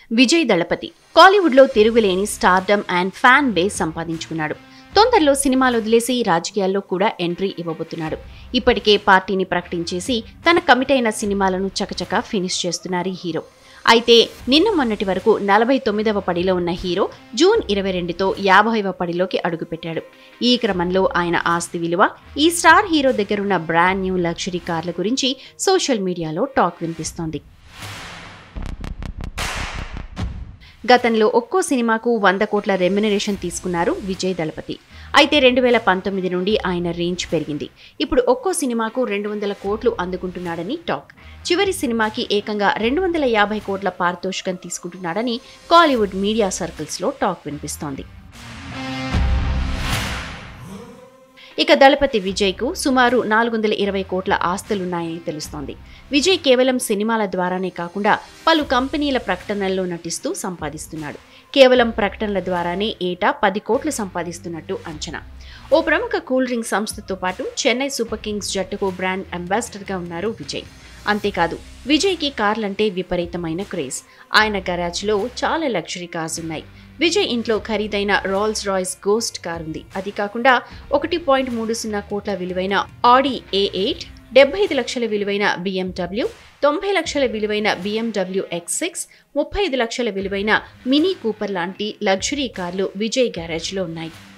విజయ్ దళపతి కాలీవుడ్లో తిరుగులేని stardom and fan base సంపాదించుకున్నాడు. తొందరలో సినిమాలు వదిలేసి రాజకీయాల్లో కూడా ఎంట్రీ ఇవ్వబోతున్నాడు. ఇప్పటికే పార్టీని ప్రకటించేసి తన కమిట్ అయిన సినిమాలను చకచకా ఫినిష్ చేస్తున్నారు ఈ హీరో. అయితే నిన్న మొన్నటి వరకు 49వ పడిలో ఉన్న హీరో జూన్ 22తో 50వ పడిలోకి అడుగుపెట్టాడు. ఈ క్రమంలో ఆయన ఆస్తి విలువ, ఈ స్టార్ హీరో దగ్గరున్న బ్రాండ్ న్యూ లగ్జరీ కార్ల గురించి సోషల్ మీడియాలో టాక్ వినిపిస్తోంది. గతంలో ఒక్కో సినిమాకు 100 కోట్ల రెమ్యునరేషన్ తీసుకున్నారు విజయ్ దళపతి. అయితే 2019 నుండి ఆయన రేంజ్ పెరిగింది. ఇప్పుడు ఒక్కో సినిమాకు 200 కోట్లు అందుకుంటున్నాడని టాక్. చివరి సినిమాకి ఏకంగా 250 కోట్ల పారితోషికం తీసుకుంటున్నాడని కాలీవుడ్ మీడియా సర్కిల్స్లో టాక్ వినిపిస్తోంది. ఇక దళపతి విజయ్కు సుమారు 420 కోట్ల ఆస్తులున్నాయని తెలుస్తోంది. విజయ్ కేవలం సినిమాల ద్వారానే కాకుండా పలు కంపెనీల ప్రకటనల్లో నటిస్తూ సంపాదిస్తున్నాడు. కేవలం ప్రకటనల ద్వారానే ఏటా 10 కోట్లు సంపాదిస్తున్నట్టు అంచనా. ఓ ప్రముఖ కూల్ డ్రింక్ సంస్థతో పాటు చెన్నై సూపర్ కింగ్స్ జట్టుకు బ్రాండ్ అంబాసిడర్గా ఉన్నారు విజయ్. అంతేకాదు, విజయ్కి కార్లంటే విపరీతమైన క్రేజ్. ఆయన గరాజ్లో చాలా లగ్జరీ కార్స్ ఉన్నాయి. విజయ్ ఇంట్లో ఖరీదైన రోల్స్ రాయ్స్ గోస్ట్ కార్ ఉంది. అది కాకుండా 1.30 కోట్ల విలువైన ఆడి A8, 75 లక్షల విలువైన BMW, 90 లక్షల విలువైన BMW X6, 35 లక్షల విలువైన మినీ కూపర్ లాంటి లగ్జరీ కార్లు విజయ్ గ్యారేజ్లో ఉన్నాయి.